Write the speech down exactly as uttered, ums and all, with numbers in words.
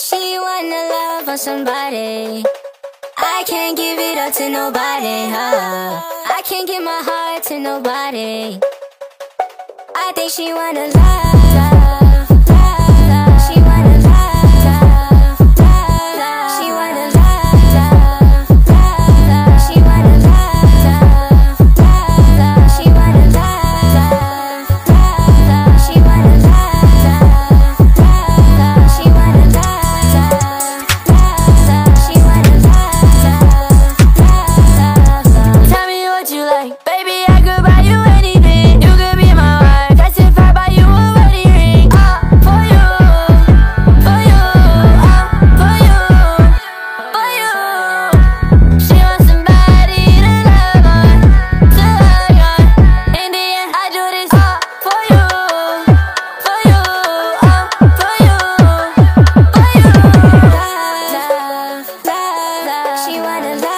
She wanna love on somebody. I can't give it up to nobody, huh? I can't give my heart to nobody. I think she wanna love, love, love. She wanna love, love, love. She wanna love, love, love. She wanna love, love, love. She wanna love, love, love. She wanna love, love, love. She wanna love, love, love. She wanna love, love, love. Tell me what you like, baby. I could buy you anything. You could be my wife. Testify by you a wedding ring. Uh, for you, for you, uh, for you, for you. She wants somebody to love on, to hug on. In the end, I do this all for you, for you, uh, for you, for you. Love, love, love. She wanna love.